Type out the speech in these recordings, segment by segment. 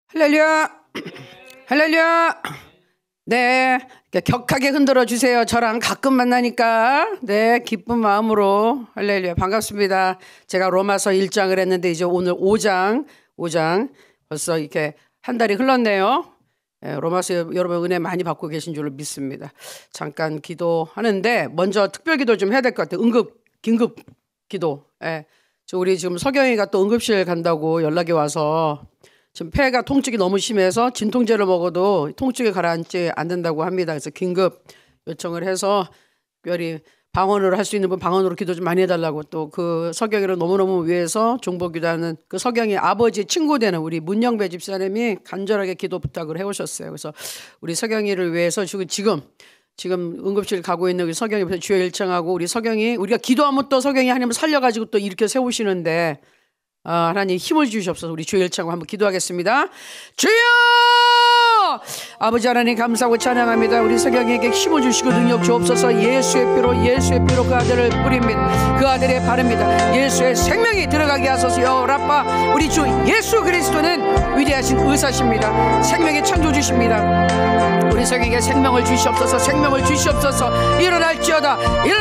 할렐루야, 할렐루야. 네, 격하게 흔들어 주세요. 저랑 가끔 만나니까. 네, 기쁜 마음으로. 할렐루야, 반갑습니다. 제가 로마서 1장을 했는데 이제 오늘 5장 벌써 이렇게 한 달이 흘렀네요. 네, 로마서 여러분 은혜 많이 받고 계신 줄로 믿습니다. 잠깐 기도하는데 먼저 특별 기도 좀 해야 될 것 같아요. 긴급 기도. 네. 우리 지금 서경이가 또 응급실 간다고 연락이 와서 지금 폐가 통증이 너무 심해서 진통제를 먹어도 통증이 가라앉지 않는다고 합니다. 그래서 긴급 요청을 해서 특별히 방언으로 할 수 있는 분 방언으로 기도 좀 많이 해달라고, 또 그 서경이를 너무너무 위해서 중보기도하는 그 서경이 아버지 친구 되는 우리 문영배 집사님이 간절하게 기도 부탁을 해오셨어요. 그래서 우리 서경이를 위해서 지금 응급실 가고 있는 우리 서경이 주여 일청하고, 우리 서경이 우리가 기도하면 또 서경이 하나님 살려가지고 또 이렇게 세우시는데 하나님 힘을 주시옵소서. 우리 주여 일청하고 한번 기도하겠습니다. 주여! 아버지 하나님 감사하고 찬양합니다. 우리 서경에게 힘을 주시고 능력 주옵소서. 예수의 피로 그 아들을 뿌립니다. 그 아들의 바릅니다. 예수의 생명이 들어가게 하소서. 라빠, 우리 주 예수 그리스도는 위대하신 의사십니다. 생명의 창조주십니다. 우리 서경에게 생명을 주시옵소서. 생명을 주시옵소서. 일어날지어다.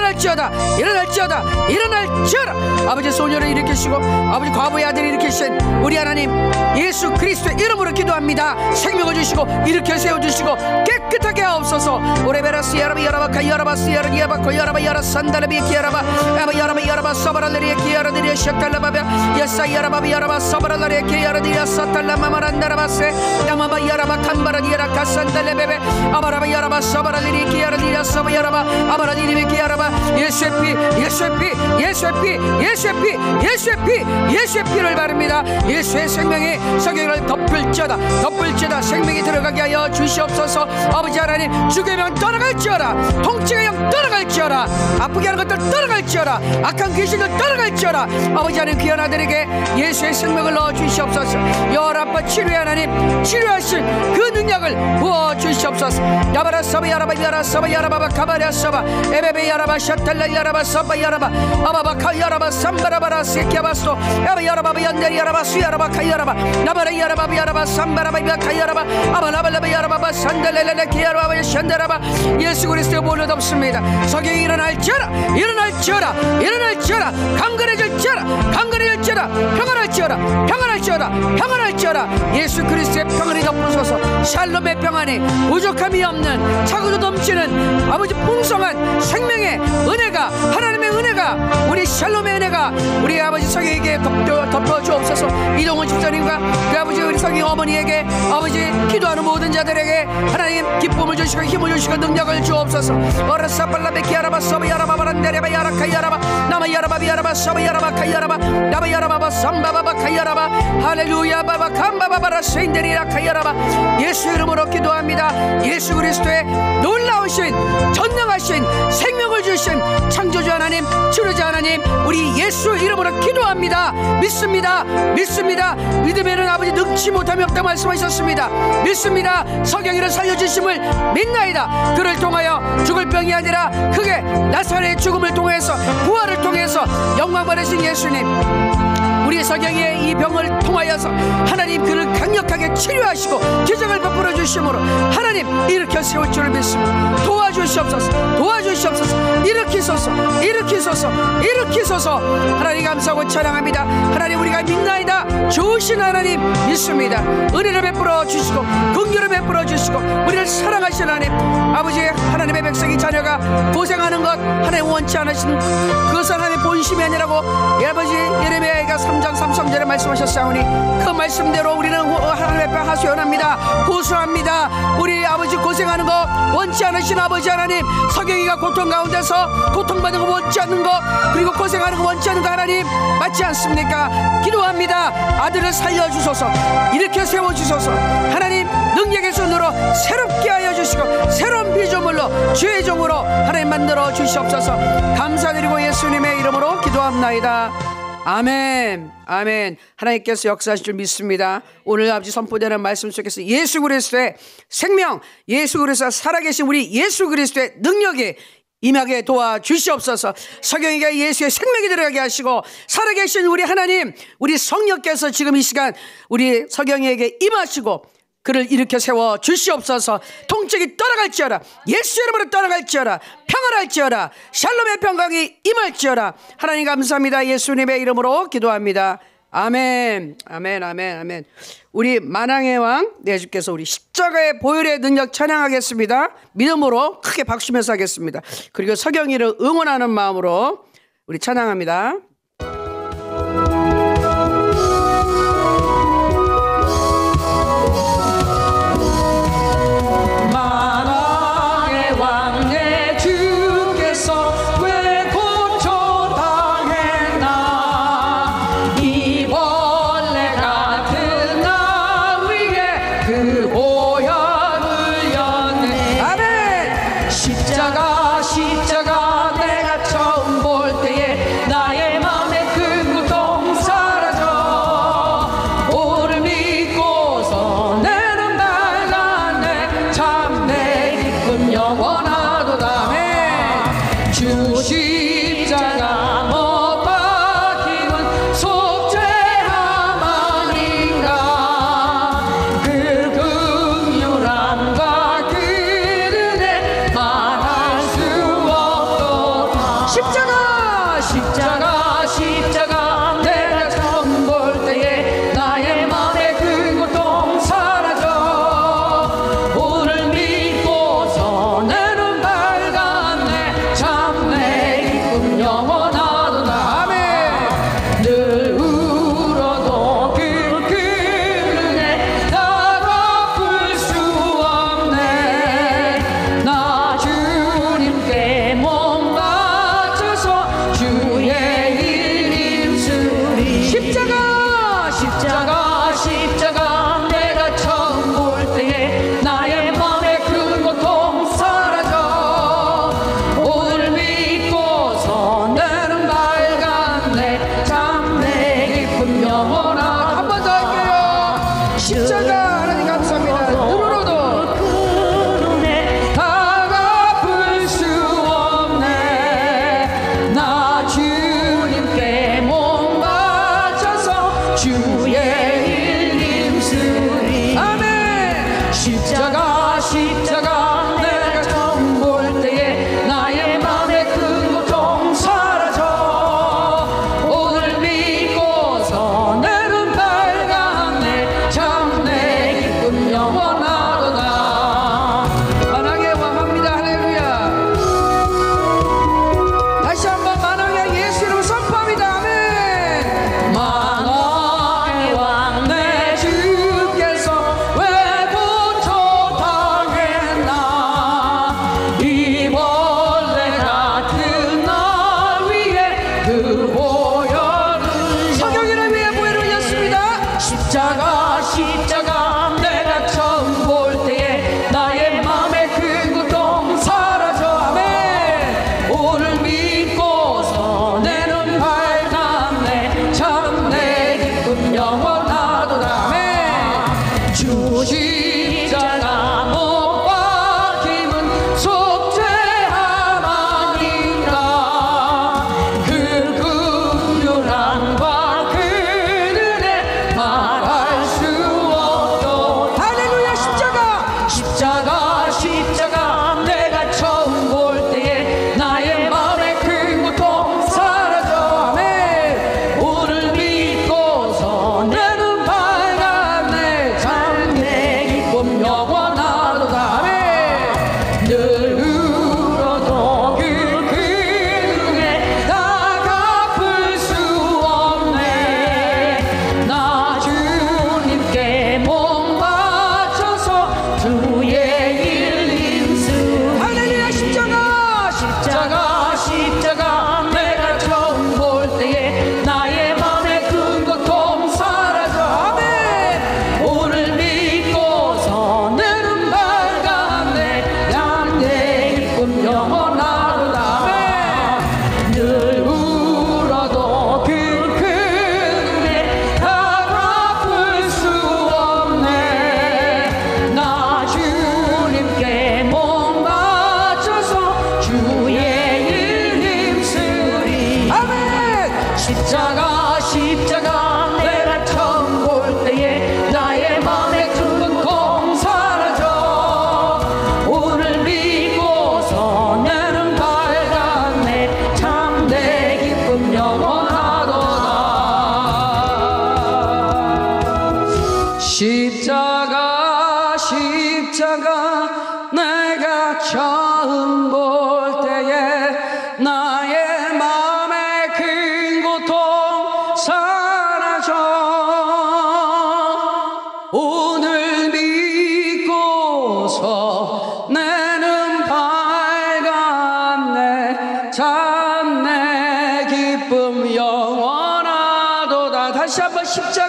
아버지 소녀를 일으키시고 아버지 과부의 아들을 일으키신 우리 하나님 예수 그리스도의 이름으로 기도합니다. 생명을 주시고 일으켜 세워주시고 깨끗하게 하옵소서. 오레베라스 야라바 야라바카 야라바스 야라니아바코 야라바 야라 산다르비 키야라바 야바 야라바 사바랄레리에 키야라디리에 샤탈라바베 야사 야라바 야라바 사바랄레리에 키야라디리에 사탈라마마란다라바세 야마바 야라바 캄바라디에라 카산달레베베 아바라바 야라바 사바랄레리에 키야라디리에 사바 야라바 아바라디리에 키야라바 예수의 피를 바릅니다. 예수의 생명이 서경을 덮을지어다. 생명이 들어가게 하여 주시옵소서. 아버지 하나님, 죽의 명 떠나갈지어다. 통증의 영 떠나갈지어다. 아프게 하는 것들 떠나갈지어다. 악한 귀신들 떠나갈지어다. 아버지 하나님, 귀한 아들에게 예수의 생명을 넣어 주시옵소서. 여호와빠 치료의 하나님, 치료하실 그 능력을 부어 주시옵소서. 야바라 사바 야라바 야라 사바 야라바 가바랴 사바 에베베 야라바 샤탈라 야라바 사바 야라바 아바바 카 야라바 삼바라바라 세키아바스토 야바 야라바 연데리 야라바 수야라바 카 야라바 나바라 야라바 야라바 삼바라바 카 야라바 아바라바라바 야라바 산달레레레 키야라바 샨다라바. 예수 그리스도의 보혈로 덮습니다. 서경이 일어날지어다. 평안할지어다. 예수 그리스도의 평안이 덮으소서. 샬롬의 평안이 부족함이 없는 차고도 넘치는 아버지 풍성한 생명의 은혜가, 하나님의 은혜가, 우리 샬롬의 은혜가 우리 아버지 서경에게 덮어 주옵소서. 이동훈 집사님과 그 아버지 우리 서경 어머니에게, 아버지 기도하는 모든 자들에게 하나님 기쁨을 주시고 힘을 주시고 능력을 주옵소서. 어라사발라베 키아라바 서바야라바 바란데레바 야라카야라바 나마야라바 비야라바 서바야라바 카야라바 나바야라바 삼바바바 카야라바 할렐루야 바바 캄바바바라 세인데리라 카야라바. 예수 이름으로 기도합니다. 예수 그리스도의 놀라우신 전능하신 생명을 주신 창조주 하나님, 치료자 하나님, 우리 예수 이름으로 기도합니다. 믿습니다. 믿으면은 아버지 능치 못함이 없다 말씀하셨습니다. 믿습니다. 서경이를 살려주심을 믿나이다. 그를 통하여 죽을 병이 아니라 크게 나사렛의 죽음을 통해서, 부활을 통해서 영광 받으신 예수님, 우리 서경이의 이 병을 통하여서 하나님 그를 강력하게 치료하시고 기적을 베풀어 주심으로 하나님 일으켜 세울 줄을 믿습니다. 도와주시옵소서. 일으키소서. 하나님 감사하고 찬양합니다. 하나님 우리가 믿나이다. 좋으신 하나님 믿습니다. 은혜를 베풀어 주시고 긍휼을 베풀어 주시고 우리를 사랑하시는 하나님, 아버지 하나님의 백성이 자녀가 고생하는 것 하나님 원치 않으신 그것은 하나님의 본심이 아니라고 아버지 예레미야가 3장 3절에 말씀하셨사오니 그 말씀대로 우리는 하나님 앞에 호소합니다. 우리 아버지 고생하는 거 원치 않으신 아버지 하나님, 서경이가 고통 가운데서 고통받는 거 원치 않는 거, 그리고 고생하는 거 원치 않는 거 하나님 맞지 않습니까? 기도합니다. 아들을 살려주소서. 일으켜 세워주소서. 하나님 능력의 손으로 새롭게 하여 주시고 새로운 피조물로 주의 종으로 하나님 만들어 주시옵소서. 감사드리고 예수님의 이름으로 기도합나이다. 아멘. 하나님께서 역사하실 줄 믿습니다. 오늘 아버지 선포되는 말씀 속에서 예수 그리스도의 생명, 예수 그리스도가 살아계신 우리 예수 그리스도의 능력이 임하게 도와주시옵소서. 서경에게 예수의 생명이 들어가게 하시고 살아계신 우리 하나님, 우리 성령께서 지금 이 시간 우리 서경에게 임하시고 그를 일으켜 세워 주시옵소서. 통증이 떠나갈지어다. 예수 이름으로 떠나갈지어다. 평안할지어다. 샬롬의 평강이 임할지어다. 하나님 감사합니다. 예수님의 이름으로 기도합니다. 아멘. 아멘. 아멘. 아멘. 우리 만왕의 왕 내 주께서 우리 십자가의 보혈의 능력 찬양하겠습니다. 믿음으로 크게 박수면서 하겠습니다. 그리고 서경이를 응원하는 마음으로 우리 찬양합니다. 십자가 내가 처음 볼 때에 나의 맘에 그 고통 사라져. 오를 믿고서 내는 밝았네. 참 내 기쁨 영원하도다. 주 십자가 못 박힘은 속죄함 아닌가. 그 긍휼함과 그 은혜 말할 수 없도다. 십자가 내가 처음 볼 때에 나의 맘에 그 고통 사라져. 오를 믿고서 내는 밝았네. 참 내 기쁨 영원하도다. 늘 울어도 그 은혜 나 갚을 수 없네. 나 주님께 몸 바쳐서 주의 일 힘쓰리. 십자가 내가 처음 볼 때에 나의 맘에 그 고통 사라져. 오늘 믿고서 나는 밝았네. 참 내 기쁨 영원하다. 한 번 더 할게요. 십자가 하나님 감사합니다. 눈으로도 그 은혜 다 갚을 수 없네. 나 주님께 몸 바쳐서 주의 일 힘쓰리. 아멘. 십자가 내가 처음 볼 때에 나의 맘에 그 고통 사라져. 오늘 믿고서 나는 밝았네. 참 내 기쁨 영원하도다. 만왕의 왕합니다. 할렐루야. 다시 한번 만왕의 예수 이름 선포합니다. 아멘. 만왕의 왕 내 주께서 왜 고초당했나. 이 벌레 같은 날 위해 그 보혈을 서경이를 위해 보혈을 흘렸습니다. 십자가 내가 처음 볼 때에 나의 맘에 그 고통 사라져. 아멘. 오늘 믿고서 내는 밝았네. 참 내 기쁨 영원하도다. 아멘. 주 십자가 못 박힘은 속죄함 아닌가. 그 긍휼함과 그 은혜 말할 수 없도다. 할렐루야. 십자가 내가 처음 볼 때에 나의 맘에 그 고통 사라져. 아멘. 오늘 믿고서 나는 밝았네. 참 내 십자가 내가 처음 볼 때에 나의 마음의 큰 고통 사라져 오늘 믿고서 내는 밝았네 참내 기쁨 영원하도다. 다시 한번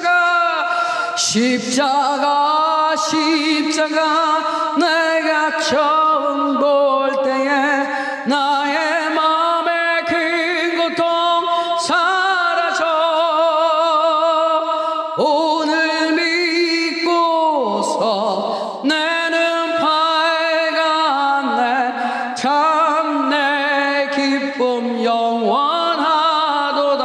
십자가 내가 처음 볼 때에 나의 마음의 큰 고통 사라져 오늘 믿고서 내는 밝았네 참내 기쁨 영원하도다.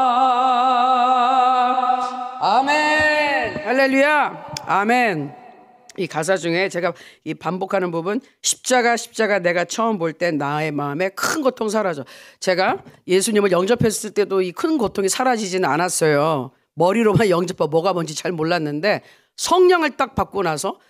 아멘. 할렐루야. 아멘. 이 가사 중에 제가 이 반복하는 부분 십자가 내가 처음 볼 때 나의 마음에 큰 고통 사라져. 제가 예수님을 영접했을 때도 이 큰 고통이 사라지지는 않았어요. 머리로만 영접하고 뭐가 뭔지 잘 몰랐는데 성령을 딱 받고 나서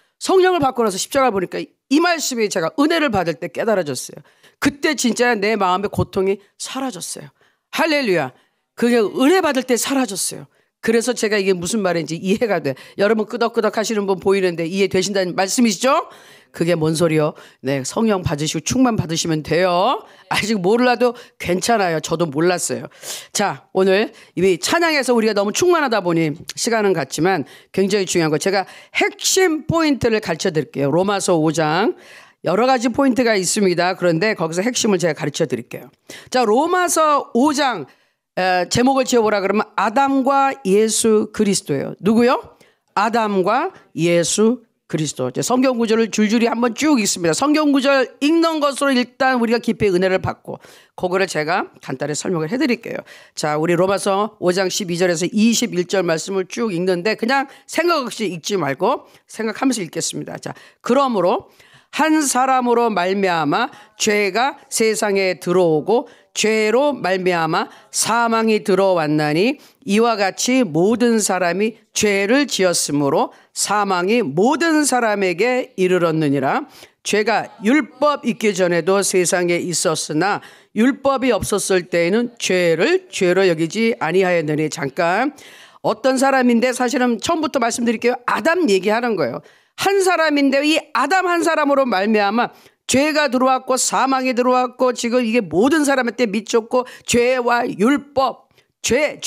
십자가를 보니까 이 말씀이 제가 은혜를 받을 때 깨달아졌어요. 그때 진짜 내 마음의 고통이 사라졌어요. 할렐루야. 그게 은혜 받을 때 사라졌어요. 그래서 제가 이게 무슨 말인지 이해가 돼. 여러분 끄덕끄덕 하시는 분 보이는데 이해되신다는 말씀이시죠? 그게 뭔 소리요? 네, 성령 받으시고 충만 받으시면 돼요. 아직 몰라도 괜찮아요. 저도 몰랐어요. 자, 오늘 이 찬양에서 우리가 너무 충만하다 보니 시간은 같지만 굉장히 중요한 거 제가 핵심 포인트를 가르쳐 드릴게요. 로마서 5장 여러 가지 포인트가 있습니다. 그런데 거기서 핵심을 제가 가르쳐 드릴게요. 자, 로마서 5장 제목을 지어보라 그러면 아담과 예수 그리스도예요. 누구요? 아담과 예수 그리스도. 성경 구절을 줄줄이 한번 쭉 읽습니다. 성경 구절 읽는 것으로 일단 우리가 깊이 은혜를 받고 그거를 제가 간단히 설명을 해드릴게요. 자, 우리 로마서 5장 12절에서 21절 말씀을 쭉 읽는데 그냥 생각 없이 읽지 말고 생각하면서 읽겠습니다. 자, 그러므로 한 사람으로 말미암아 죄가 세상에 들어오고 죄로 말미암아 사망이 들어왔나니 이와 같이 모든 사람이 죄를 지었으므로 사망이 모든 사람에게 이르렀느니라. 죄가 율법 있기 전에도 세상에 있었으나 율법이 없었을 때에는 죄를 죄로 여기지 아니하였느니. 잠깐 어떤 사람인데 사실은 처음부터 말씀드릴게요. 아담 얘기하는 거예요. 한 사람인데 이 아담 한 사람으로 말미암아 죄가 들어왔고 사망이 들어왔고 지금 이게 모든 사람한테 미쳤고 죄와 율법 죄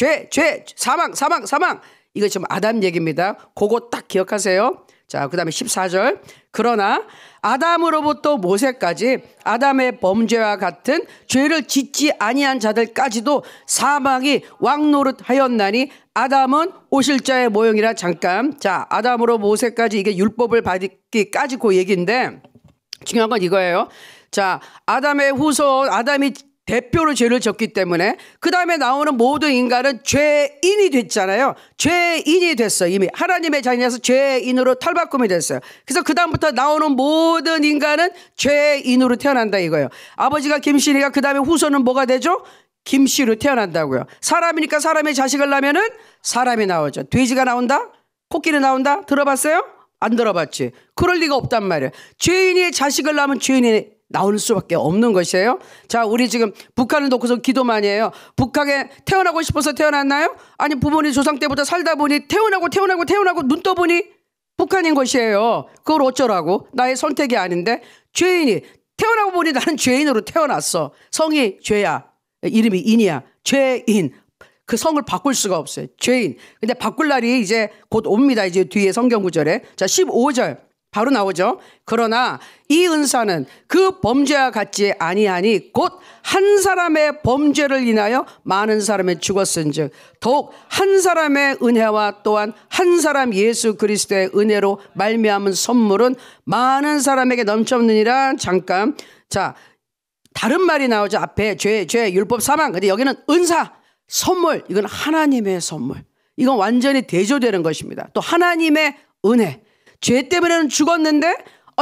사망 이거 지금 아담 얘기입니다. 그거 딱 기억하세요. 자, 그 다음에 14절 그러나 아담으로부터 모세까지 아담의 범죄와 같은 죄를 짓지 아니한 자들까지도 사망이 왕노릇하였나니 아담은 오실자의 모형이라. 잠깐 자 아담으로 모세까지 이게 율법을 받기까지 그 얘기인데 중요한 건 이거예요. 자, 아담의 후손 아담이 대표로 죄를 졌기 때문에 그 다음에 나오는 모든 인간은 죄인이 됐잖아요. 죄인이 됐어. 이미 하나님의 자녀에서 죄인으로 탈바꿈이 됐어요. 그래서 그 다음부터 나오는 모든 인간은 죄인으로 태어난다 이거예요. 아버지가 김씨니까 그 다음에 후손은 뭐가 되죠? 김씨로 태어난다고요. 사람이니까 사람의 자식을 낳으면은 사람이 나오죠. 돼지가 나온다? 코끼리 나온다? 들어봤어요? 안 들어봤지. 그럴 리가 없단 말이에요. 죄인이 자식을 낳으면 죄인이 나올 수밖에 없는 것이에요. 자, 우리 지금 북한을 놓고서 기도 많이 해요. 북한에 태어나고 싶어서 태어났나요? 아니 부모님 조상 때부터 살다 보니 태어나고 눈 떠보니 북한인 것이에요. 그걸 어쩌라고? 나의 선택이 아닌데 죄인이 태어나고 보니 나는 죄인으로 태어났어. 성이 죄야. 이름이 인이야. 죄인. 그 성을 바꿀 수가 없어요. 죄인. 근데 바꿀 날이 이제 곧 옵니다. 이제 뒤에 성경 구절에. 자, 15절. 바로 나오죠. 그러나 이 은사는 그 범죄와 같지 아니하니 곧 한 사람의 범죄를 인하여 많은 사람이 죽었은즉 더욱 한 사람의 은혜와 또한 한 사람 예수 그리스도의 은혜로 말미암은 선물은 많은 사람에게 넘쳤느니라. 잠깐. 자, 다른 말이 나오죠. 앞에 죄, 율법, 사망. 근데 여기는 은사, 선물. 이건 하나님의 선물. 이건 완전히 대조되는 것입니다. 또 하나님의 은혜. 죄 때문에는 죽었는데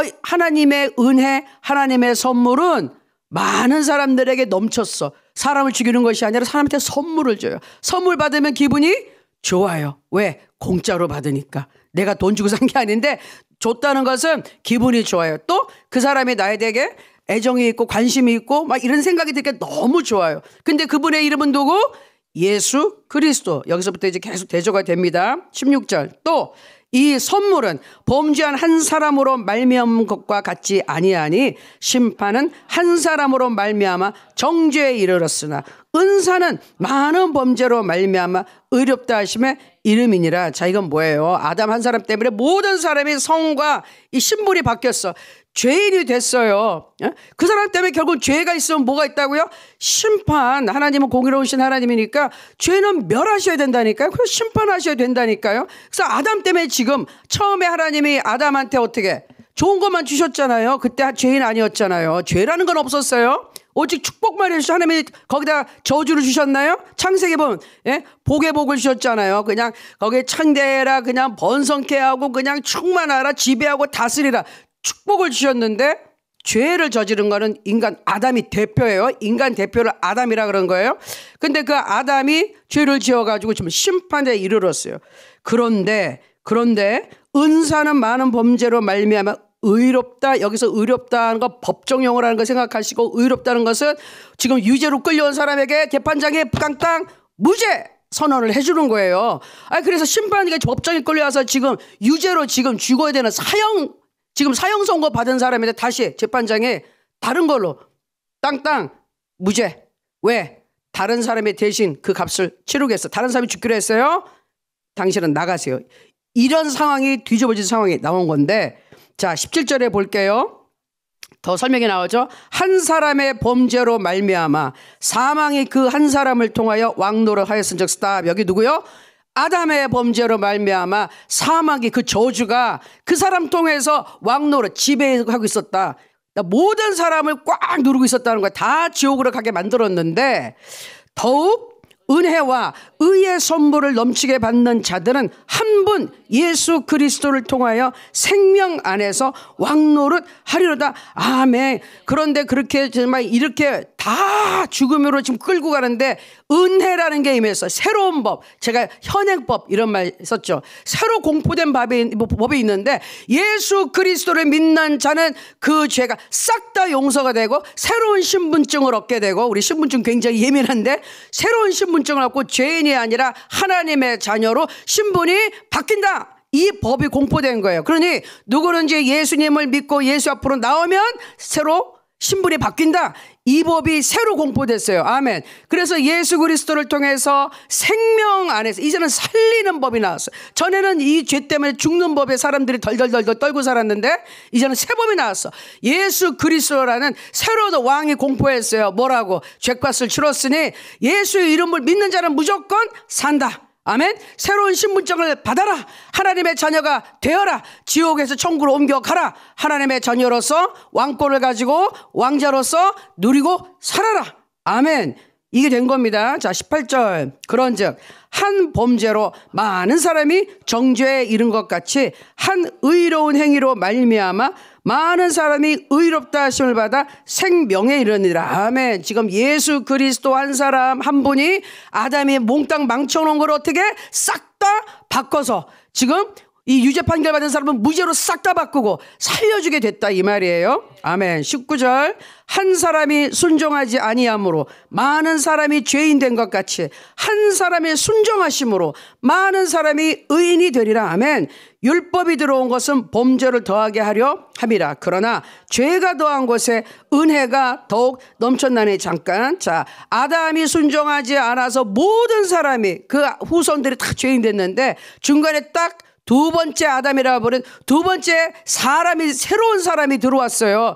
하나님의 은혜, 하나님의 선물은 많은 사람들에게 넘쳤어. 사람을 죽이는 것이 아니라 사람한테 선물을 줘요. 선물 받으면 기분이 좋아요. 왜? 공짜로 받으니까. 내가 돈 주고 산 게 아닌데 줬다는 것은 기분이 좋아요. 또 그 사람이 나에 대해 애정이 있고 관심이 있고 막 이런 생각이 들게 너무 좋아요. 근데 그분의 이름은 누구? 예수 그리스도. 여기서부터 이제 계속 대조가 됩니다. 16절. 또 이 선물은 범죄한 한 사람으로 말미암은 것과 같지 아니하니 심판은 한 사람으로 말미암아 정죄에 이르렀으나 은사는 많은 범죄로 말미암아 의롭다 하심의 이름이니라. 자, 이건 뭐예요? 아담 한 사람 때문에 모든 사람이 성과 이 신분이 바뀌었어. 죄인이 됐어요. 그 사람 때문에 결국 죄가 있으면 뭐가 있다고요? 심판. 하나님은 공의로우신 하나님이니까 죄는 멸하셔야 된다니까요. 그래서 심판하셔야 된다니까요. 그래서 아담 때문에 지금 처음에 하나님이 아담한테 어떻게 좋은 것만 주셨잖아요. 그때 죄인 아니었잖아요. 죄라는 건 없었어요. 오직 축복만 해주셔. 하나님이 거기다 저주를 주셨나요? 창세기 보면 복의 복을 주셨잖아요. 그냥 거기에 창대해라, 그냥 번성케 하고 그냥 충만하라, 지배하고 다스리라 축복을 주셨는데 죄를 저지른 거는 인간 아담이 대표예요. 인간 대표를 아담이라 그런 거예요. 근데 그 아담이 죄를 지어가지고 지금 심판에 이르렀어요. 그런데 은사는 많은 범죄로 말미암아 의롭다. 여기서 의롭다는 거 법정 용어라는 거 생각하시고, 의롭다는 것은 지금 유죄로 끌려온 사람에게 재판장에 깡땅 무죄 선언을 해주는 거예요. 그래서 심판이 법정에 끌려와서 지금 유죄로 지금 죽어야 되는 지금 사형 선고 받은 사람인데 다시 재판장에 다른 걸로 땅땅 무죄. 왜? 다른 사람의 대신 그 값을 치르겠어. 다른 사람이 죽기로 했어요. 당신은 나가세요. 이런 상황이 뒤집어진 상황이 나온 건데, 자 17절에 볼게요. 더 설명이 나오죠. 한 사람의 범죄로 말미암아 사망이 그 한 사람을 통하여 왕노를 하였은즉. 스탑. 여기 누구요? 아담의 범죄로 말미암아 사망이, 그 저주가 그 사람 통해서 왕노를 지배하고 있었다. 모든 사람을 꽉 누르고 있었다는 거야. 다 지옥으로 가게 만들었는데, 더욱 은혜와 의의 선물을 넘치게 받는 자들은 한 분 예수 그리스도를 통하여 생명 안에서 왕노릇 하리로다. 아멘. 그런데 그렇게 정말 이렇게 다 죽음으로 지금 끌고 가는데 은혜라는 게 임해서 새로운 법, 제가 현행법 이런 말 썼죠. 새로 공포된 법이 있는데 예수 그리스도를 믿는 자는 그 죄가 싹 다 용서가 되고 새로운 신분증을 얻게 되고, 우리 신분증 굉장히 예민한데 새로운 신분증을 얻고 죄인이 아니라 하나님의 자녀로 신분이 바뀐다. 이 법이 공포된 거예요. 그러니 누구는 이제 예수님을 믿고 예수 앞으로 나오면 새로 신분이 바뀐다. 이 법이 새로 공포됐어요. 아멘. 그래서 예수 그리스도를 통해서 생명 안에서 이제는 살리는 법이 나왔어요. 전에는 이 죄 때문에 죽는 법에 사람들이 덜덜덜 떨고 살았는데 이제는 새 법이 나왔어. 예수 그리스도라는 새로운 왕이 공포했어요. 뭐라고? 죄값을 치렀으니 예수의 이름을 믿는 자는 무조건 산다. 아멘. 새로운 신분증을 받아라. 하나님의 자녀가 되어라. 지옥에서 천국으로 옮겨가라. 하나님의 자녀로서 왕권을 가지고 왕자로서 누리고 살아라. 아멘. 이게 된 겁니다. 자 18절. 그런즉 한 범죄로 많은 사람이 정죄에 이른 것 같이 한 의로운 행위로 말미암아 많은 사람이 의롭다 하심을 받아 생명에 이르니라. 아멘. 지금 예수 그리스도 한 사람 한 분이 아담이 몽땅 망쳐놓은 걸 어떻게 싹 다 바꿔서 지금 이 유죄 판결 받은 사람은 무죄로 싹 다 바꾸고 살려주게 됐다 이 말이에요. 아멘. 19절. 한 사람이 순종하지 아니함으로 많은 사람이 죄인 된 것 같이 한 사람의 순종하심으로 많은 사람이 의인이 되리라. 아멘. 율법이 들어온 것은 범죄를 더하게 하려 함이라. 그러나 죄가 더한 곳에 은혜가 더욱 넘쳤나니. 잠깐. 자, 아담이 순종하지 않아서 모든 사람이 그 후손들이 다 죄인 됐는데 중간에 딱 두 번째 아담이라고 부른 두 번째 사람이, 새로운 사람이 들어왔어요.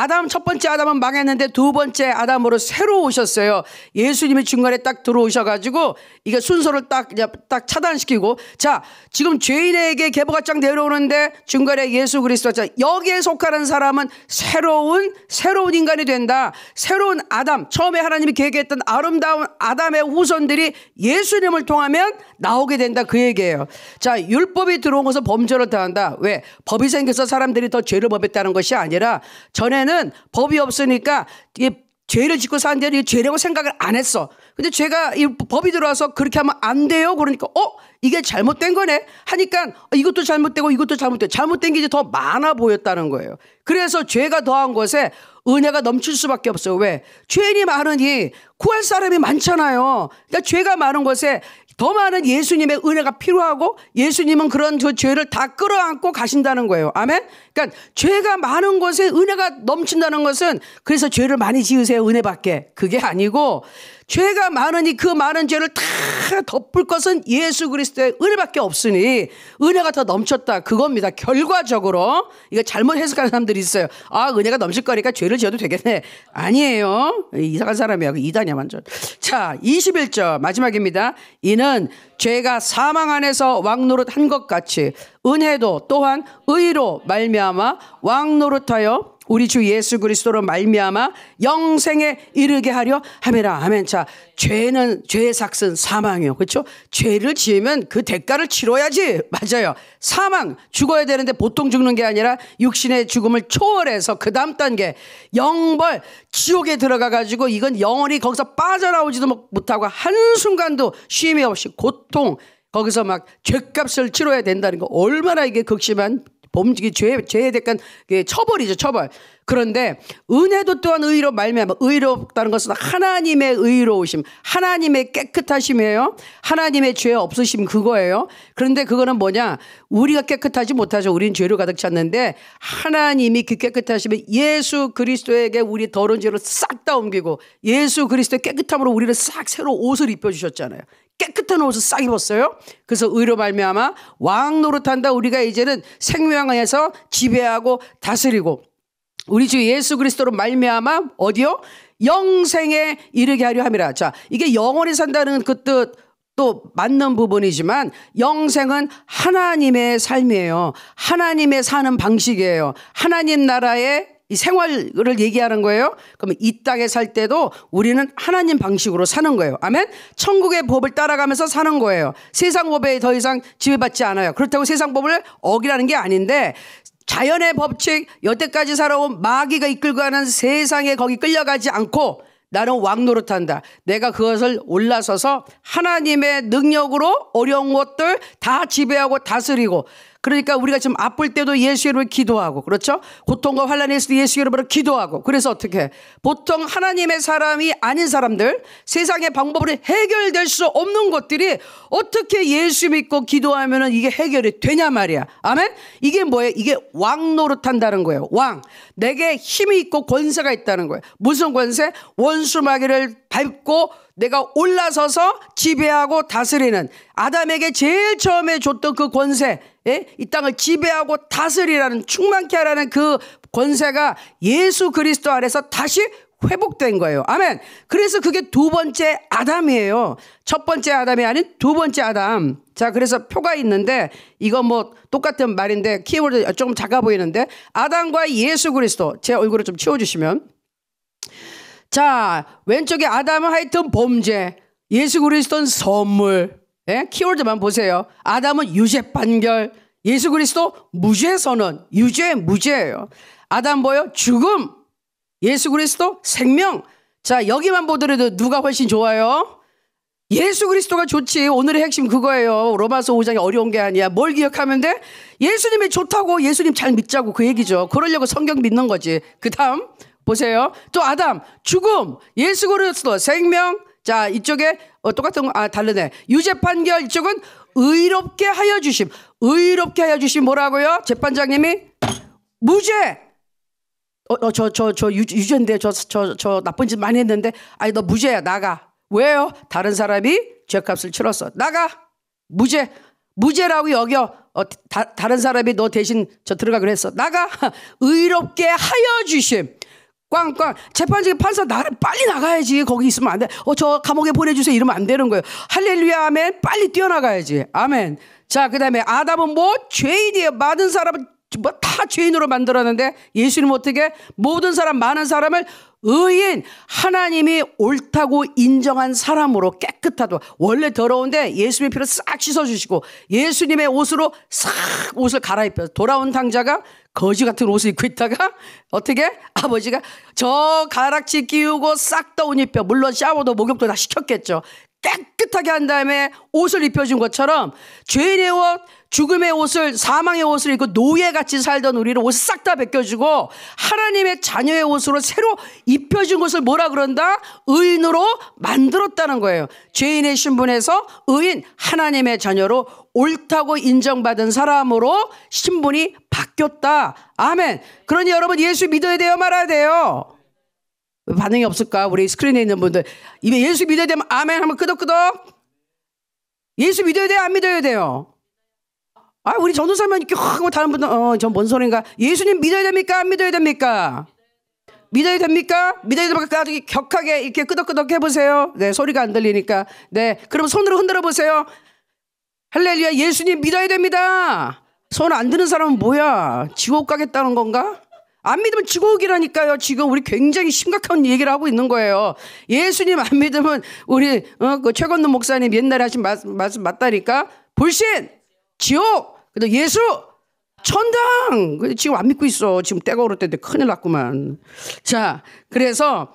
첫 번째 아담은 망했는데 두 번째 아담으로 새로 오셨어요. 예수님이 중간에 딱 들어오셔가지고 이게 순서를 딱 차단시키고, 자, 지금 죄인에게 계보가 내려오는데 중간에 예수 그리스도, 자, 여기에 속하는 사람은 새로운 인간이 된다. 새로운 아담, 처음에 하나님이 계획했던 아름다운 아담의 후손들이 예수님을 통하면 나오게 된다. 그 얘기예요. 자, 율법이 들어온 것은 범죄를 더한다. 왜? 법이 생겨서 사람들이 더 죄를 범했다는 것이 아니라 전에는 법이 없으니까 죄를 짓고 사는데 죄라고 생각을 안 했어. 근데 죄가 이 법이 들어와서 그렇게 하면 안 돼요. 그러니까 이게 잘못된 거네 하니까 이것도 잘못되고 이것도 잘못되고 잘못된 게 이제 더 많아 보였다는 거예요. 그래서 죄가 더한 것에 은혜가 넘칠 수밖에 없어요. 왜? 죄인이 많으니 구할 사람이 많잖아요. 그러니까 죄가 많은 것에 더 많은 예수님의 은혜가 필요하고 예수님은 그런 그 죄를 다 끌어안고 가신다는 거예요. 아멘? 그러니까 죄가 많은 것에 은혜가 넘친다는 것은 그래서 죄를 많이 지으세요. 은혜밖에. 그게 아니고 죄가 많으니 그 많은 죄를 다 덮을 것은 예수 그리스도의 은혜밖에 없으니 은혜가 더 넘쳤다. 그겁니다. 결과적으로. 이거 잘못 해석하는 사람들이 있어요. 아, 은혜가 넘칠 거니까 죄를 지어도 되겠네. 아니에요. 이상한 사람이야. 이단이야 완전. 자, 21절 마지막입니다. 이는 죄가 사망 안에서 왕노릇 한 것 같이 은혜도 또한 의로 말미암아 왕노릇하여 우리 주 예수 그리스도로 말미암아 영생에 이르게 하려 함이라. 아멘. 자, 죄는 죄의 삭은 사망이요. 그렇죠? 죄를 지으면 그 대가를 치러야지. 맞아요. 사망 죽어야 되는데 보통 죽는 게 아니라 육신의 죽음을 초월해서 그 다음 단계 영벌 지옥에 들어가 가지고 이건 영원히 거기서 빠져나오지도 못하고 한순간도 쉼이 없이 고통 거기서 막 죄값을 치러야 된다는 거 얼마나 이게 극심한 범죄, 죄의 대가는 처벌이죠, 처벌. 그런데 은혜도 또한 의로 말미암아 의롭다는 것은 하나님의 의로우심, 하나님의 깨끗하심이에요. 하나님의 죄 없으심 그거예요. 그런데 그거는 뭐냐? 우리가 깨끗하지 못하죠. 우린 죄로 가득 찼는데 하나님이 그 깨끗하심을 예수 그리스도에게 우리 더러운 죄를 싹 다 옮기고 예수 그리스도의 깨끗함으로 우리를 싹 새로 옷을 입혀주셨잖아요. 깨끗한 옷을 싹 입었어요. 그래서 의로 말미암아 왕 노릇한다. 우리가 이제는 생명에서 지배하고 다스리고 우리 주 예수 그리스도로 말미암아 어디요? 영생에 이르게 하려 함이라. 자, 이게 영원히 산다는 그 뜻 또 맞는 부분이지만 영생은 하나님의 삶이에요. 하나님의 사는 방식이에요. 하나님 나라의 이 생활을 얘기하는 거예요. 그러면 이 땅에 살 때도 우리는 하나님 방식으로 사는 거예요. 아멘. 천국의 법을 따라가면서 사는 거예요. 세상 법에 더 이상 지배받지 않아요. 그렇다고 세상 법을 어기라는 게 아닌데 자연의 법칙 여태까지 살아온 마귀가 이끌고 가는 세상에 거기 끌려가지 않고 나는 왕노릇한다. 내가 그것을 올라서서 하나님의 능력으로 어려운 것들 다 지배하고 다스리고 그러니까 우리가 지금 아플 때도 예수 이름으로 기도하고 그렇죠? 고통과 환난에 있을 때 예수 이름으로 기도하고 그래서 어떻게 해? 보통 하나님의 사람이 아닌 사람들 세상의 방법으로 해결될 수 없는 것들이 어떻게 예수 믿고 기도하면 이게 해결이 되냐 말이야. 아멘? 이게 뭐예요? 이게 왕 노릇한다는 거예요. 왕. 내게 힘이 있고 권세가 있다는 거예요. 무슨 권세? 원수 마귀를 밟고 내가 올라서서 지배하고 다스리는 아담에게 제일 처음에 줬던 그 권세 이 땅을 지배하고 다스리라는 충만케 하라는 그 권세가 예수 그리스도 안에서 다시 회복된 거예요. 아멘. 그래서 그게 두 번째 아담이에요. 첫 번째 아담이 아닌 두 번째 아담. 자, 그래서 표가 있는데 이거 뭐 똑같은 말인데 키워드 조금 작아 보이는데 아담과 예수 그리스도 제 얼굴을 좀 치워주시면 자, 왼쪽에 아담은 하여튼 범죄, 예수 그리스도는 선물. 예? 키워드만 보세요. 아담은 유죄 판결, 예수 그리스도 무죄 선언. 유죄, 무죄예요. 아담 뭐요? 죽음, 예수 그리스도 생명. 자, 여기만 보더라도 누가 훨씬 좋아요? 예수 그리스도가 좋지. 오늘의 핵심 그거예요. 로마서 5장이 어려운 게 아니야. 뭘 기억하면 돼? 예수님이 좋다고 예수님 잘 믿자고 그 얘기죠. 그러려고 성경 믿는 거지. 그 다음 보세요. 또 아담 죽음, 예수 그리스도 생명. 자, 이쪽에 똑같은 거 다르네. 유죄 판결. 이쪽은 의롭게 하여 주심. 의롭게 하여 주심 뭐라고요? 재판장님이 무죄. 저 유죄인데 저 나쁜 짓 많이 했는데 아니 너 무죄야. 나가. 왜요? 다른 사람이 죄값을 치렀어. 나가. 무죄. 무죄라고 여겨. 다른 사람이 너 대신 저 들어가기로 했어. 나가. 의롭게 하여 주심. 꽝꽝. 재판장이 판사 나를 빨리 나가야지. 거기 있으면 안 돼. 저 감옥에 보내주세요. 이러면 안 되는 거예요. 할렐루야 아멘. 빨리 뛰어나가야지. 아멘. 자, 그 다음에 아담은 뭐? 죄인이에요. 많은 사람은 뭐 다 죄인으로 만들었는데 예수님은 어떻게 모든 사람 많은 사람을 의인 하나님이 옳다고 인정한 사람으로 깨끗하다. 원래 더러운데 예수님의 피로 싹 씻어주시고 예수님의 옷으로 싹 옷을 갈아입혀 돌아온 당자가 거지 같은 옷을 입고 있다가 어떻게 아버지가 저 가락지 끼우고 싹 다 옷 입혀 물론 샤워도 목욕도 다 시켰겠죠. 깨끗하게 한 다음에 옷을 입혀준 것처럼 죄인의 옷 죽음의 옷을 사망의 옷을 입고 노예같이 살던 우리를 옷을 싹 다 벗겨주고 하나님의 자녀의 옷으로 새로 입혀준 것을 뭐라 그런다? 의인으로 만들었다는 거예요. 죄인의 신분에서 의인 하나님의 자녀로 옳다고 인정받은 사람으로 신분이 바뀌었다. 아멘. 그러니 여러분 예수 믿어야 돼요 말아야 돼요? 반응이 없을까? 우리 스크린에 있는 분들 입에 예수 믿어야 되면 아멘 하면 끄덕끄덕. 예수 믿어야 돼요 안 믿어야 돼요? 아, 우리 전도사만 이렇게 하고 다른 분들, 전 뭔 소린가? 예수님 믿어야 됩니까? 안 믿어야 됩니까? 믿어야 됩니까? 믿어야 됩니까? 아주 격하게 이렇게 끄덕끄덕 해보세요. 네, 소리가 안 들리니까. 네, 그럼 손으로 흔들어 보세요. 할렐루야, 예수님 믿어야 됩니다. 손 안 드는 사람은 뭐야? 지옥 가겠다는 건가? 안 믿으면 지옥이라니까요. 지금 우리 굉장히 심각한 얘기를 하고 있는 거예요. 예수님 안 믿으면 우리 그 최건도 목사님 옛날에 하신 말씀 맞다니까. 불신, 지옥. 근데 예수 천당. 근데 지금 안 믿고 있어. 지금 때가 오를 때인데 큰일 났구만. 자, 그래서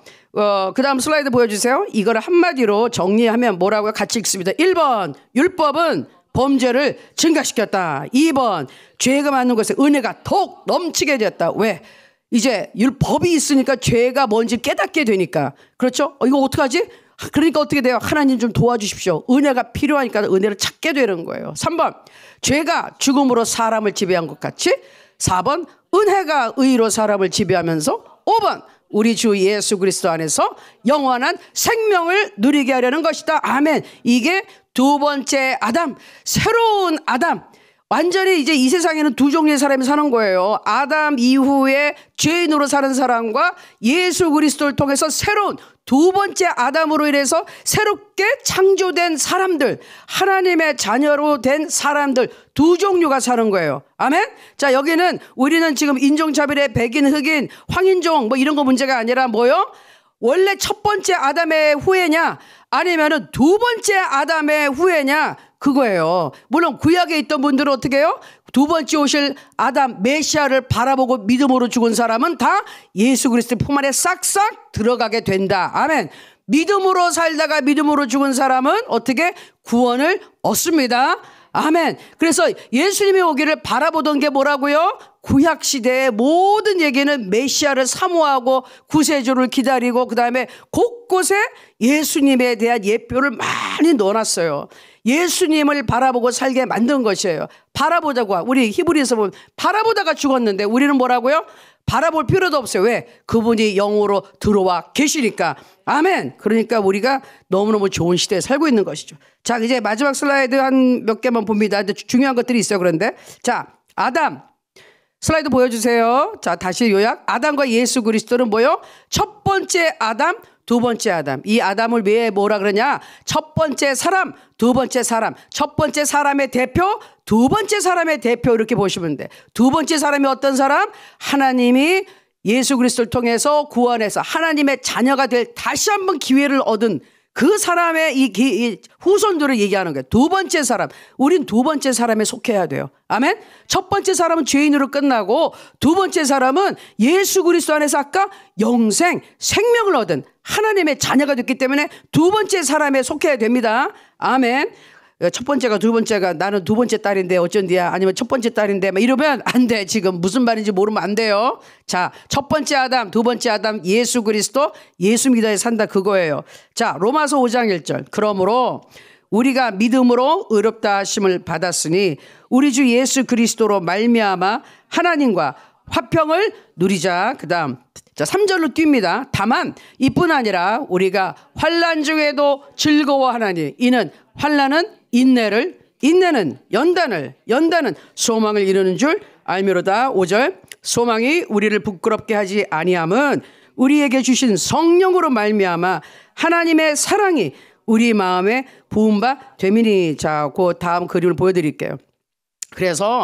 그 다음 슬라이드 보여주세요. 이거를 한마디로 정리하면 뭐라고요? 같이 읽습니다. 1번 율법은 범죄를 증가시켰다. 2번 죄가 많은 것에 은혜가 더욱 넘치게 되었다. 왜? 이제 율법이 있으니까 죄가 뭔지 깨닫게 되니까. 그렇죠? 이거 어떡하지? 그러니까 어떻게 돼요? 하나님 좀 도와주십시오. 은혜가 필요하니까 은혜를 찾게 되는 거예요. 3번 죄가 죽음으로 사람을 지배한 것 같이. 4번 은혜가 의로 사람을 지배하면서. 5번 우리 주 예수 그리스도 안에서 영원한 생명을 누리게 하려는 것이다. 아멘. 이게 두 번째 아담, 새로운 아담. 완전히 이제 이 세상에는 두 종류의 사람이 사는 거예요. 아담 이후에 죄인으로 사는 사람과 예수 그리스도를 통해서 새로운 두 번째 아담으로 인해서 새롭게 창조된 사람들, 하나님의 자녀로 된 사람들 두 종류가 사는 거예요. 아멘. 자, 여기는 우리는 지금 인종차별의 백인, 흑인, 황인종 뭐 이런 거 문제가 아니라 뭐요? 원래 첫 번째 아담의 후예냐 아니면은 두 번째 아담의 후예냐 그거예요. 물론 구약에 있던 분들은 어떻게 해요? 두 번째 오실 아담 메시아를 바라보고 믿음으로 죽은 사람은 다 예수 그리스도 품 안에 싹싹 들어가게 된다. 아멘. 믿음으로 살다가 믿음으로 죽은 사람은 어떻게 구원을 얻습니다. 아멘. 그래서 예수님이 오기를 바라보던 게 뭐라고요? 구약 시대의 모든 얘기는 메시아를 사모하고 구세주를 기다리고 그 다음에 곳곳에 예수님에 대한 예표를 많이 넣어놨어요. 예수님을 바라보고 살게 만든 것이에요. 바라보자고. 우리 히브리서 보면 바라보다가 죽었는데 우리는 뭐라고요? 바라볼 필요도 없어요. 왜? 그분이 영으로 들어와 계시니까. 아멘. 그러니까 우리가 너무너무 좋은 시대에 살고 있는 것이죠. 자, 이제 마지막 슬라이드 한 몇 개만 봅니다. 근데 중요한 것들이 있어요. 그런데 자, 아담 슬라이드 보여주세요. 자, 다시 요약. 아담과 예수 그리스도는 뭐요? 첫 번째 아담, 두 번째 아담. 이 아담을 왜 뭐라 그러냐? 첫 번째 사람, 두 번째 사람. 첫 번째 사람의 대표, 두 번째 사람의 대표 이렇게 보시면 돼. 두 번째 사람이 어떤 사람? 하나님이 예수 그리스도를 통해서 구원해서 하나님의 자녀가 될 다시 한번 기회를 얻은 그 사람의 이 후손들을 얘기하는 거예요. 두 번째 사람. 우린 두 번째 사람에 속해야 돼요. 아멘. 첫 번째 사람은 죄인으로 끝나고 두 번째 사람은 예수 그리스도 안에서 아까 영생, 생명을 얻은 하나님의 자녀가 됐기 때문에 두 번째 사람에 속해야 됩니다. 아멘. 첫 번째가 두 번째가 나는 두 번째 딸인데 어쩐디야 아니면 첫 번째 딸인데 막 이러면 안 돼. 지금 무슨 말인지 모르면 안 돼요. 자, 첫 번째 아담, 두 번째 아담 예수 그리스도 예수 믿어야 산다 그거예요. 자, 로마서 5장 1절. 그러므로 우리가 믿음으로 의롭다 하심을 받았으니 우리 주 예수 그리스도로 말미암아 하나님과 화평을 누리자. 그다음 자 3절로 뜁니다. 다만 이뿐 아니라 우리가 환난 중에도 즐거워하나니 이는 환난은 인내를 인내는 연단을 연단은 소망을 이루는 줄 알미로다. 5절 소망이 우리를 부끄럽게 하지 아니함은 우리에게 주신 성령으로 말미암아 하나님의 사랑이 우리 마음에 부은 바 되미니. 자, 그 다음 그림을 보여드릴게요. 그래서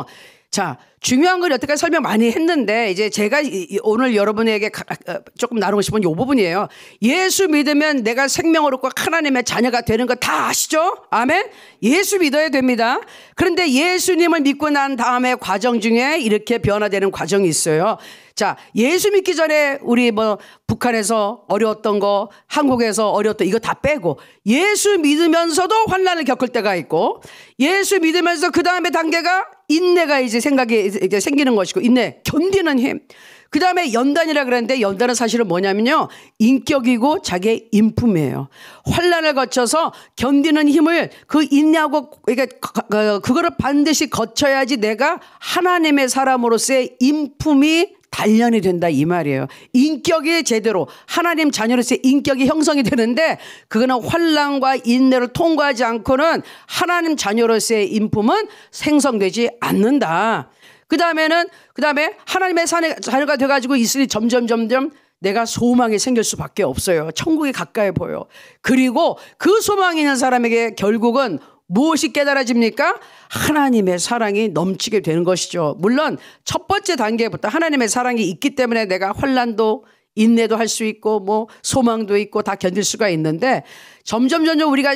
자, 중요한 걸 여태까지 설명 많이 했는데 이제 제가 오늘 여러분에게 조금 나누고 싶은 이 부분이에요. 예수 믿으면 내가 생명을 얻고 하나님의 자녀가 되는 거 다 아시죠? 아멘? 예수 믿어야 됩니다. 그런데 예수님을 믿고 난 다음에 과정 중에 이렇게 변화되는 과정이 있어요. 자, 예수 믿기 전에 우리 뭐 북한에서 어려웠던 거, 한국에서 어려웠던 이거 다 빼고 예수 믿으면서도 환난을 겪을 때가 있고 예수 믿으면서 그 다음에 단계가 인내가 이제 생각이 이제 생기는 것이고 인내, 견디는 힘. 그 다음에 연단이라 그랬는데 연단은 사실은 뭐냐면요. 인격이고 자기의 인품이에요. 환난을 거쳐서 견디는 힘을 그 인내하고 그거를 반드시 거쳐야지 내가 하나님의 사람으로서의 인품이 단련이 된다 이 말이에요. 인격이 제대로 하나님 자녀로서의 인격이 형성이 되는데 그거는 환난과 인내를 통과하지 않고는 하나님 자녀로서의 인품은 생성되지 않는다. 그 다음에 하나님의 자녀가 돼가지고 있으니 점점 내가 소망이 생길 수밖에 없어요. 천국이 가까이 보여. 그리고 그 소망이 있는 사람에게 결국은 무엇이 깨달아집니까? 하나님의 사랑이 넘치게 되는 것이죠. 물론 첫 번째 단계부터 하나님의 사랑이 있기 때문에 내가 환난도 인내도 할 수 있고 뭐 소망도 있고 다 견딜 수가 있는데 점점 우리가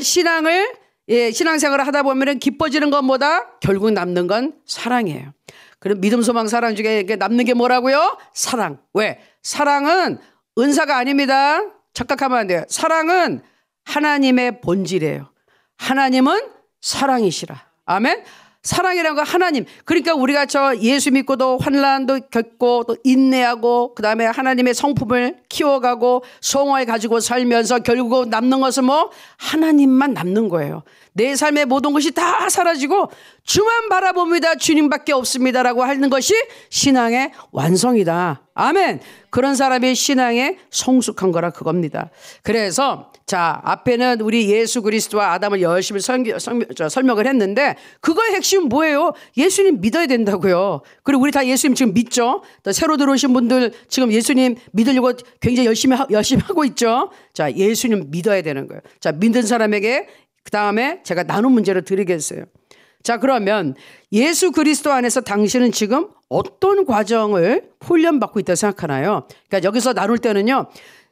신앙생활을 하다 보면 기뻐지는 것보다 결국 남는 건 사랑이에요. 그럼 믿음, 소망, 사랑 중에 남는 게 뭐라고요? 사랑. 왜? 사랑은 은사가 아닙니다. 착각하면 안 돼요. 사랑은 하나님의 본질이에요. 하나님은 사랑이시라. 아멘. 사랑이라는 건 하나님. 그러니까 우리가 예수 믿고도 환난도 겪고 또 인내하고 그다음에 하나님의 성품을 키워가고 소원을 가지고 살면서 결국 남는 것은 뭐? 하나님만 남는 거예요. 내 삶의 모든 것이 다 사라지고 주만 바라봅니다. 주님밖에 없습니다라고 하는 것이 신앙의 완성이다. 아멘. 그런 사람이 신앙에 성숙한 거라 그겁니다. 그래서 자, 앞에는 우리 예수 그리스도와 아담을 열심히 설명을 했는데 그거의 핵심은 뭐예요? 예수님 믿어야 된다고요. 그리고 우리 다 예수님 지금 믿죠? 또 새로 들어오신 분들 지금 예수님 믿으려고 굉장히 열심히 하고 있죠? 자, 예수님 믿어야 되는 거예요. 자, 믿는 사람에게 그 다음에 제가 나눈 문제를 드리겠어요. 자, 그러면 예수 그리스도 안에서 당신은 지금 어떤 과정을 훈련받고 있다고 생각하나요? 그러니까 여기서 나눌 때는요.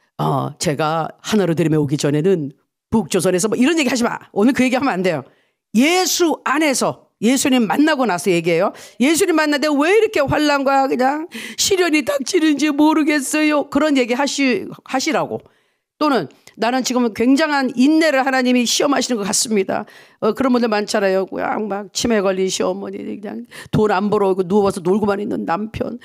제가 하나로 들음에 오기 전에는 북조선에서 뭐 이런 얘기 하지 마. 오늘 그 얘기 하면 안 돼요. 예수 안에서 예수님 만나고 나서 얘기해요. 예수님 만나는데 왜 이렇게 환난과 그냥 시련이 닥치는지 모르겠어요. 그런 얘기 하시라고. 또는 나는 지금 굉장한 인내를 하나님이 시험하시는 것 같습니다. 그런 분들 많잖아요. 그냥 막 치매 걸린 시어머니, 그냥 돈 안 벌어오고 누워서 놀고만 있는 남편.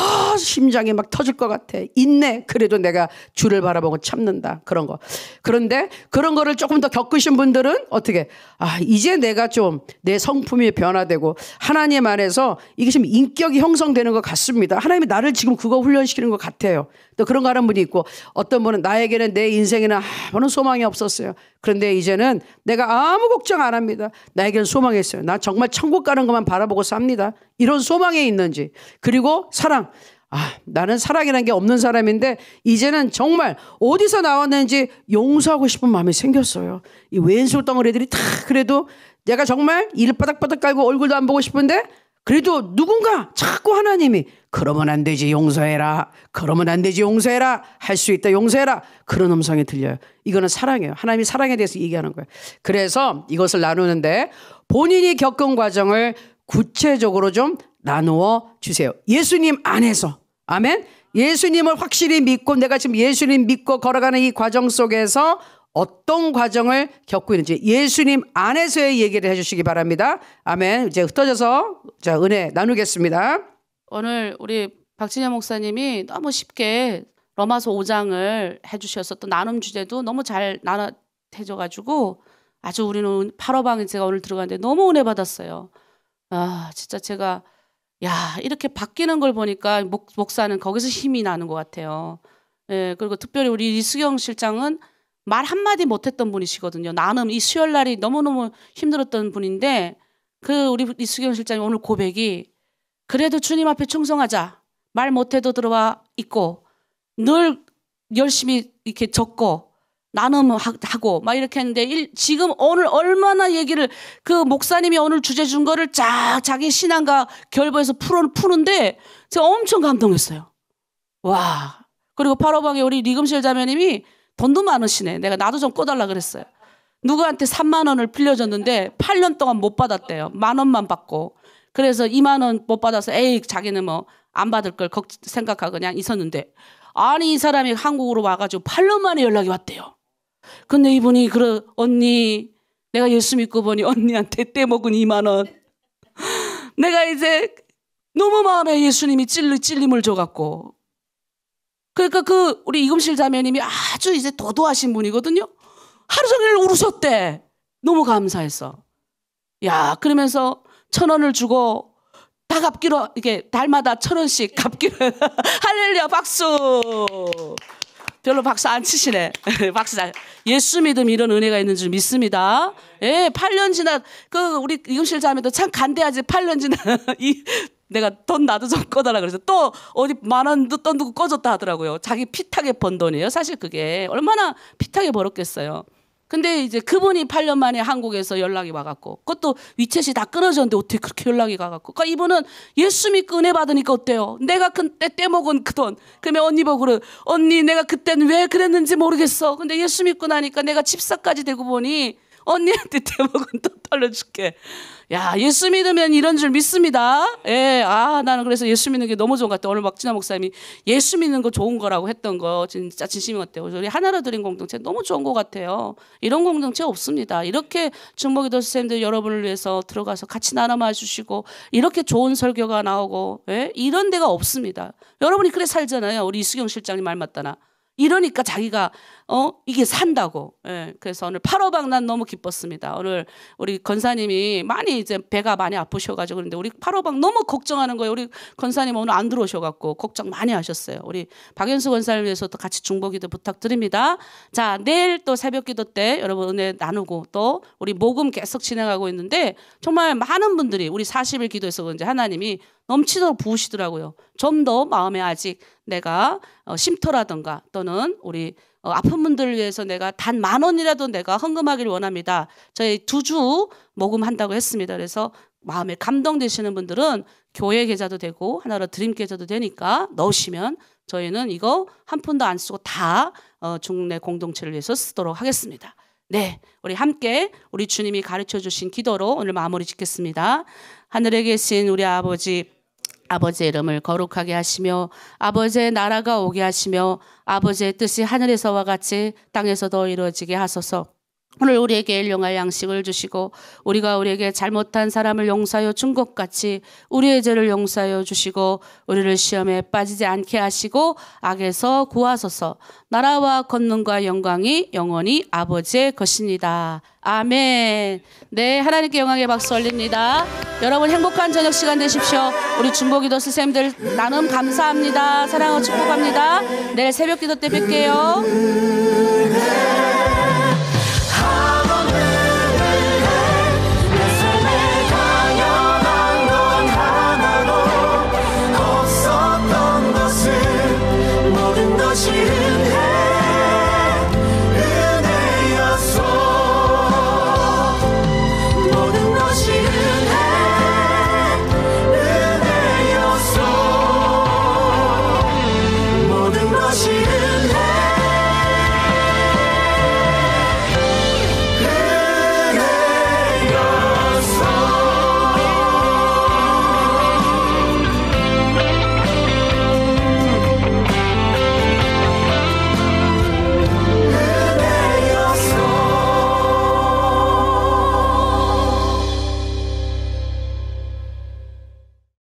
심장이 막 터질 것 같아. 인내. 그래도 내가 주를 바라보고 참는다. 그런 거. 그런데 그런 거를 조금 더 겪으신 분들은 어떻게? 이제 내가 좀 내 성품이 변화되고 하나님 안에서 이게 지금 인격이 형성되는 것 같습니다. 하나님이 나를 지금 그거 훈련시키는 것 같아요. 또 그런 거 하는 분이 있고 어떤 분은 나에게는 내 인생에는 아무런 소망이 없었어요. 그런데 이제는 내가 아무 걱정 안 합니다. 나에게는 소망이 있어요. 나 정말 천국 가는 것만 바라보고 삽니다. 이런 소망이 있는지. 그리고 사랑. 나는 사랑이라는 게 없는 사람인데 이제는 정말 어디서 나왔는지 용서하고 싶은 마음이 생겼어요. 이 왼수 덩어리들이 다 그래도 내가 정말 이를 바닥바닥 깔고 얼굴도 안 보고 싶은데 그래도 누군가 자꾸 하나님이 그러면 안 되지 용서해라. 그러면 안 되지 용서해라. 할 수 있다 용서해라. 그런 음성이 들려요. 이거는 사랑이에요. 하나님이 사랑에 대해서 얘기하는 거예요. 그래서 이것을 나누는데 본인이 겪은 과정을 구체적으로 좀 나누어 주세요. 예수님 안에서. 아멘. 예수님을 확실히 믿고 내가 지금 예수님 믿고 걸어가는 이 과정 속에서 어떤 과정을 겪고 있는지 예수님 안에서의 얘기를 해주시기 바랍니다. 아멘. 이제 흩어져서 자 은혜 나누겠습니다. 오늘 우리 박진영 목사님이 너무 쉽게 로마서 5장을 해주셔서 또 나눔 주제도 너무 잘 해줘가지고 아주 우리는 8호방에 제가 오늘 들어갔는데 너무 은혜 받았어요. 진짜 제가 이렇게 바뀌는 걸 보니까 목사는 거기서 힘이 나는 것 같아요. 그리고 특별히 우리 이수경 실장은 말 한마디 못했던 분이시거든요. 나는 이 수요일날이 너무너무 힘들었던 분인데 우리 이수경 실장이 오늘 고백이 그래도 주님 앞에 충성하자. 말 못해도 들어와 있고 늘 열심히 이렇게 적고 나눔하고 막 이렇게 했는데 지금 오늘 얼마나 얘기를 그 목사님이 오늘 주제 준 거를 쫙 자기 신앙과 결부해서 푸는데 제가 엄청 감동했어요. 와. 그리고 8호방에 우리 리금실 자매님이 돈도 많으시네. 내가 나도 좀 꺼달라 그랬어요. 누구한테 3만 원을 빌려줬는데 8년 동안 못 받았대요. 10,000원만 받고. 그래서 2만 원 못 받아서 에이 자기는 뭐 안 받을 걸 생각하고 그냥 있었는데 아니 이 사람이 한국으로 와가지고 8년 만에 연락이 왔대요. 근데 이분이 언니 내가 예수 믿고 보니 언니한테 떼먹은 2만 원 내가 이제 너무 마음에 예수님이 찔림을 줘갖고 그러니까 우리 이금실 자매님이 아주 이제 도도하신 분이거든요. 하루 종일 울으셨대. 너무 감사해서. 야, 그러면서 1,000원을 주고 다 갚기로 이게 달마다 1,000원씩 갚기로 할렐루야 박수. 별로 박수 안 치시네. 박수 잘. 예수 믿음 이런 은혜가 있는 줄 믿습니다. 예, 8년 지나 우리 이금실 자매도 참 간대하지. 8년 지나 내가 돈 나도 좀 꺼달라 그래서 또 어디 10,000원도 돈 두고 꺼줬다 하더라고요. 자기 피타게 번 돈이에요. 사실 그게 얼마나 피타게 벌었겠어요. 근데 이제 그분이 8년 만에 한국에서 연락이 와갖고 그것도 위챗이 다 끊어졌는데 어떻게 그렇게 연락이 가갖고 그러니까 이분은 예수 믿고 은혜 받으니까 어때요? 내가 그때 떼먹은 그 돈 그러면 언니 보고 그래 언니 내가 그때는 왜 그랬는지 모르겠어. 근데 예수 믿고 나니까 내가 집사까지 되고 보니 언니한테 떼먹은 돈 돌려줄게. 야, 예수 믿으면 이런 줄 믿습니다. 예, 나는 그래서 예수 믿는 게 너무 좋은 것 같아요. 오늘 박진아 목사님이 예수 믿는 거 좋은 거라고 했던 거 진짜 진심인 것 같아요. 우리 하나로 드린 공동체 너무 좋은 것 같아요. 이런 공동체 없습니다. 이렇게 중보기도 선생님들 여러분을 위해서 들어가서 같이 나눠 주시고 이렇게 좋은 설교가 나오고 예? 이런 데가 없습니다. 여러분이 그래 살잖아요. 우리 이수경 실장님 말 맞다나. 이러니까 자기가 이게 산다고. 예, 그래서 오늘 8호방 난 너무 기뻤습니다. 오늘 우리 권사님이 많이 이제 배가 많이 아프셔가지고 그런데 우리 8호방 너무 걱정하는 거예요. 우리 권사님 오늘 안 들어오셔갖고 걱정 많이 하셨어요. 우리 박연수 권사를 위해서도 같이 중보기도 부탁드립니다. 자, 내일 또 새벽기도 때 여러분 은혜 나누고 또 우리 모금 계속 진행하고 있는데 정말 많은 분들이 우리 40일 기도에서 그런지 하나님이 넘치도록 부으시더라고요. 좀 더 마음에 아직 내가 쉼터라든가 또는 우리 아픈 분들을 위해서 내가 단 10,000원이라도 내가 헌금하기를 원합니다. 저희 2주 모금한다고 했습니다. 그래서 마음에 감동되시는 분들은 교회 계좌도 되고 하나로 드림 계좌도 되니까 넣으시면 저희는 이거 한 푼도 안 쓰고 다 중내 공동체를 위해서 쓰도록 하겠습니다. 네, 우리 함께 우리 주님이 가르쳐 주신 기도로 오늘 마무리 짓겠습니다. 하늘에 계신 우리 아버지의 이름을 거룩하게 하시며 아버지의 나라가 오게 하시며 아버지의 뜻이 하늘에서와 같이 땅에서도 이루어지게 하소서. 오늘 우리에게 일용할 양식을 주시고 우리가 우리에게 잘못한 사람을 용서하여 준 것 같이 우리의 죄를 용서하여 주시고 우리를 시험에 빠지지 않게 하시고 악에서 구하소서. 나라와 권능과 영광이 영원히 아버지의 것입니다. 아멘. 네, 하나님께 영광의 박수 올립니다. 여러분 행복한 저녁 시간 되십시오. 우리 중보기도 선생님들 나눔 감사합니다. 사랑하고 축복합니다. 내일 새벽기도 때 뵐게요.